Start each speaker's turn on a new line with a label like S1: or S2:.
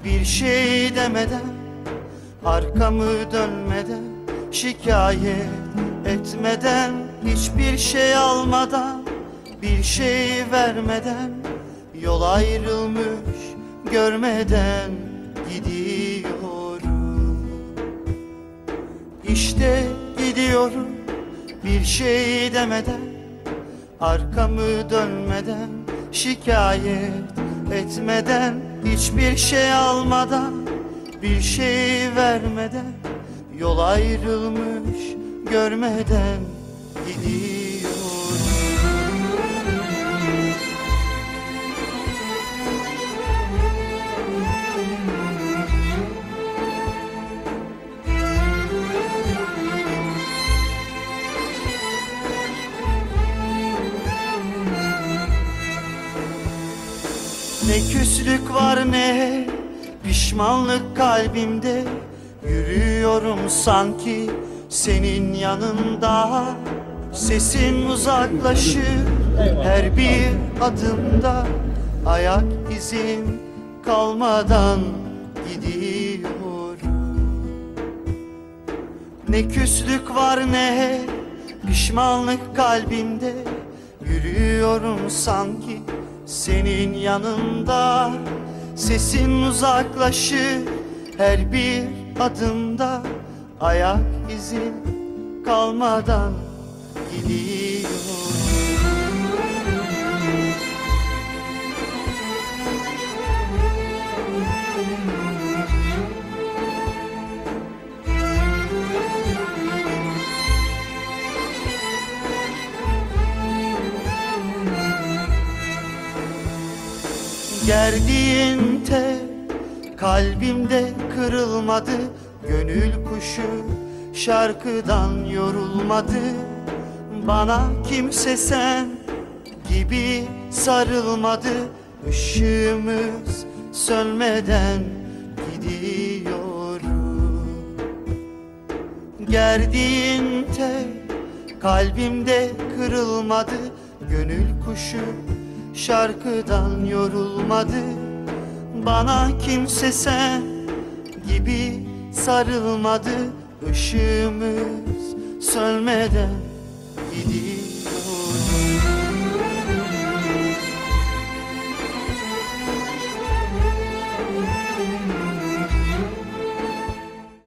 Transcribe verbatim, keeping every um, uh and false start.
S1: Bir şey demeden, arkamı dönmeden, şikayet etmeden, hiçbir şey almadan, bir şey vermeden, yol ayrılmış görmeden gidiyorum. İşte gidiyorum, bir şey demeden, arkamı dönmeden, şikayet etmeden, hiçbir şey almadan, bir şey vermeden, yol ayrılmış görmeden gidiyorum. Ne küslük var ne pişmanlık kalbimde, yürüyorum sanki senin yanında. Sesin uzaklaşır her bir adımda, ayak izim kalmadan gidiyorum. Ne küslük var ne pişmanlık kalbimde, yürüyorum sanki senin yanında. Sesin uzaklaşır her bir adımda, ayak izin kalmadan gidiyorum. Gerdiğin tel kalbimde kırılmadı, gönül kuşu şarkıdan yorulmadı. Bana kimse sen gibi sarılmadı, ışığımız sönmeden gidiyorum. Gerdiğin tel kalbimde kırılmadı, gönül kuşu şarkıdan yorulmadı. Bana kimse sen gibi sarılmadı, ışığımız sönmeden gidiyor.